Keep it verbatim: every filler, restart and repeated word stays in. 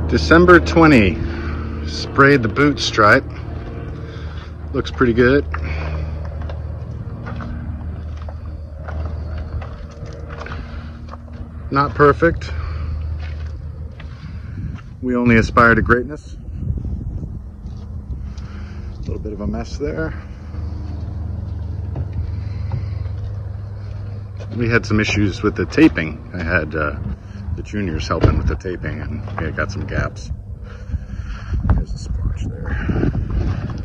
December twentieth, sprayed the boot stripe. Looks pretty good. Not perfect. We only aspire to greatness. A little bit of a mess there. We had some issues with the taping. I had uh, the juniors helping with the taping, and we got some gaps. There's a splotch there.